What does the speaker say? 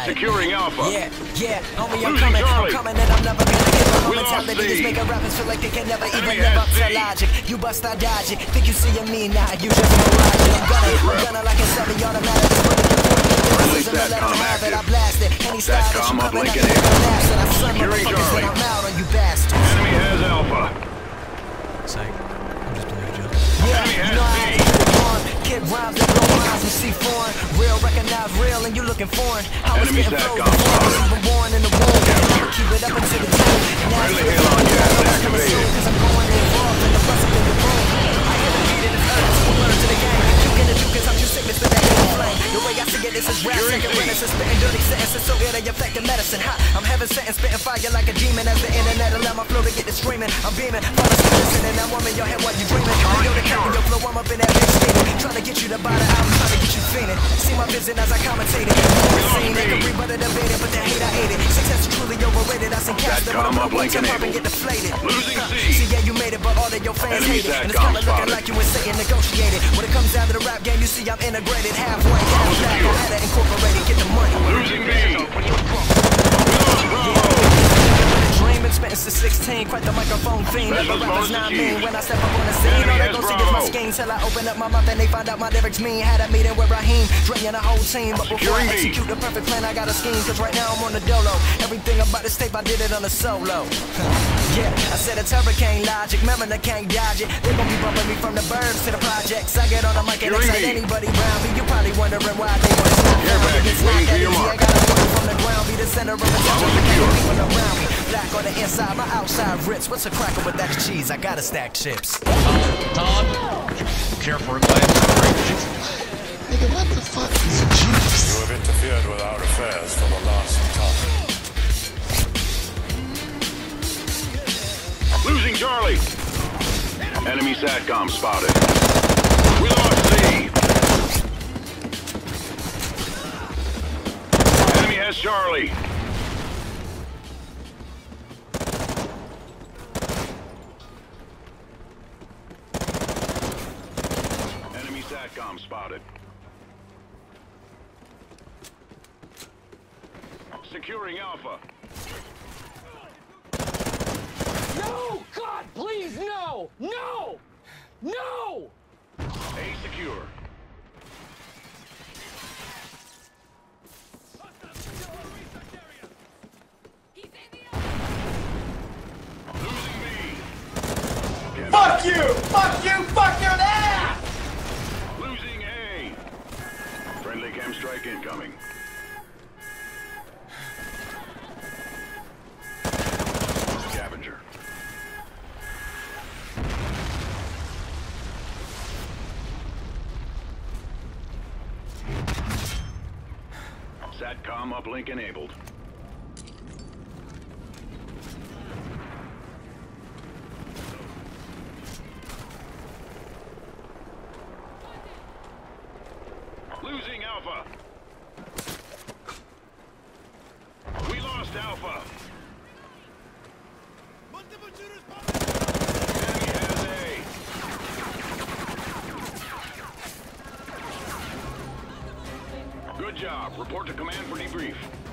Securing Alpha. Yeah, homie, I'm coming and I'm never gonna give up. My mentality is making rappers feel like they can never even live up to logic. You bust, I dodge it. Think you see me now, you just mirage it. I'm gonna like a semi-automatic. This isn't a let them have it, I blast it. Any style that you coming at me, I blast it. I son motherfuckers that I'm out on you bastards. Enemy has Alpha. Psych. I'm just playing a joke. Enemy has B. Kid rhymes and blow lines with C4. Real, recognize real, and you looking foreign. I was getting flows before I was even born in the womb. Keep it up until the time. Friendly hail on gas activated. Cause I'm going involved in the bust up in the room. I hear the beat in the earth, so learn to the game. You can do cause I'm too sickness for that little flame. The way I see it, this is rap. Second witness is spitting dirty sentences so ill they affecting medicine. Ha, I'm heaven sent and spitting fire like a demon. As the internet allow my flow to get to streaming. I'm beaming, falling asleep listening. I'm warming your head while you dreaming. Yo, the captain, your flow, I'm up in that big scheming. Trying to get you to buy the album, trying to get you feeling. See my vision as I commentated. Scene, they can rebut it, debate it, but the hate I ate it. Success is truly overrated. I seen cast them on the one time and get deflated. Losing C. See, yeah, you made it, but all of your fans hate it. And it's kinda looking like you and Satan negotiated. When it comes down to the rap game, you see I'm integrated halfway. Half back, I had to incorporate it, get the money. Losing B. Dreaming, spitting to 16, quite the microphone fiend. Never rappers not mean. When I step up on the scene, all they gon' see is my schemes. Till I open up my mouth and they find out my lyrics mean. Had a meeting with Raheem, Dre and a whole team. But before I execute the perfect plan, I got a scheme. Cause right now I'm on the dolo. Everything about this tape, I did it on a solo. Yeah, I said it's hurricane logic, remember I can't dodge it. They gon' be bumping me from the burbs to the projects. I get on the mic and excite anybody around me. You probably wondering why they wanna stop me. It's not that easy, I gotta work from the ground. Be the center of attention for the people around me. Black on the inside, my outside Ritz. What's a cracker with that cheese? I gotta stack chips. Todd, care for it, Nigga, what the fuck is juice? You have interfered with our affairs for the last time. Losing Charlie. Enemy SATCOM spotted. We lost C. Enemy has Charlie. Enemy SATCOM spotted. Securing Alpha. No! God, please, no! No! No! A secure. Losing B. Fuck you! Fuck you! Fuck your ass! Losing A. Friendly chem strike incoming. Scavenger. SATCOM uplink enabled. Losing Alpha. We lost Alpha. Enemy has A. Good job. Report to command for debrief.